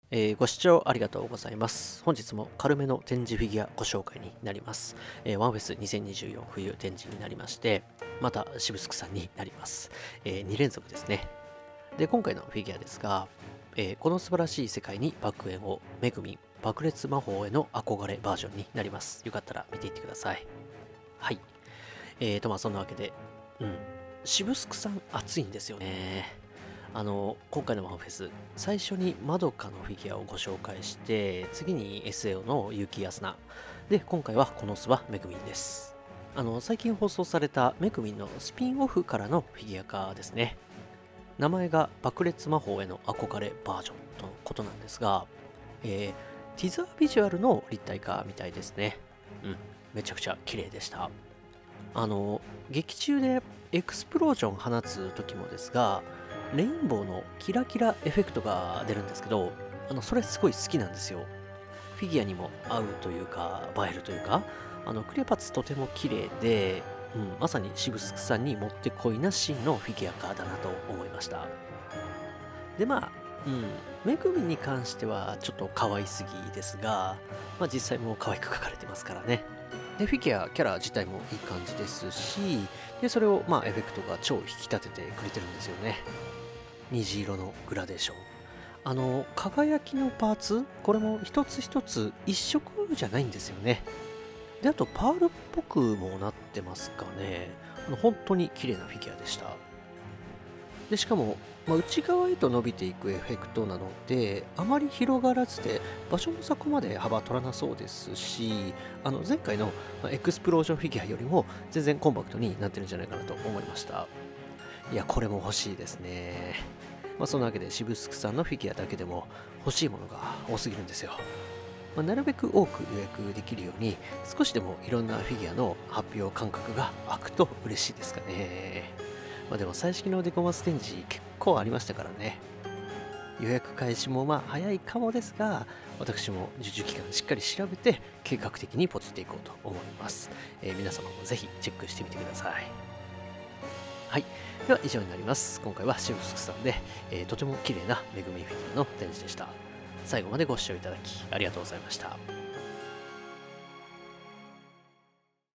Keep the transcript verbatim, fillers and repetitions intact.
えーご視聴ありがとうございます。本日も軽めの展示フィギュアご紹介になります。えーワンフェスにせんにじゅうよん冬展示になりまして、また渋スクさんになります。えーに連続ですね。で、今回のフィギュアですが、えーこの素晴らしい世界に爆炎をめぐみん爆裂魔法への憧れバージョンになります。よかったら見ていってください。はい。えーと、まあそんなわけで、うん。渋スクさん熱いんですよね。あの、今回のワンフェス、最初にまどかのフィギュアをご紹介して、次に エスエー の結城康菜。で、今回はこの巣はめぐみんです。あの、最近放送されためぐみんのスピンオフからのフィギュア化ですね。名前が爆裂魔法への憧れバージョンとのことなんですが、えー、ティザービジュアルの立体化みたいですね。うん、めちゃくちゃ綺麗でした。あの、劇中でエクスプロージョン放つ時もですが、レインボーのキラキラエフェクトが出るんですけど、あの、それすごい好きなんですよ。フィギュアにも合うというか、映えるというか、あの、クレパツとても綺麗で、うん、まさに渋スクさんにもってこいなシーンのフィギュアカーだなと思いました。で、まあ、うん、めぐみに関してはちょっと可愛すぎですが、まあ実際も可愛く描かれてますからね。で、フィギュア、キャラ自体もいい感じですし、で、それを、まあ、エフェクトが超引き立ててくれてるんですよね。虹色のグラデーション。あの、輝きのパーツ、これも一つ一つ一色じゃないんですよね。で、あと、パールっぽくもなってますかね。あの本当に綺麗なフィギュアでした。で、しかも、まあ、内側へと伸びていくエフェクトなので、あまり広がらずで、場所もそこまで幅取らなそうですし、あの前回のまあエクスプロージョンフィギュアよりも全然コンパクトになってるんじゃないかなと思いました。いや、これも欲しいですね。まあ、そんなわけで、渋スクさんのフィギュアだけでも欲しいものが多すぎるんですよ。まあ、なるべく多く予約できるように、少しでもいろんなフィギュアの発表間隔が空くと嬉しいですかね。まあ、でも、最新のデコマス展示結構ありましたからね。予約開始もまあ早いかもですが、私も受注期間しっかり調べて、計画的にポチっていこうと思います。えー皆様もぜひチェックしてみてください。はい。では以上になります。今回は渋スクさんで、えーとても綺麗なめぐみフィギュアの展示でした。最後までご視聴いただきありがとうございました。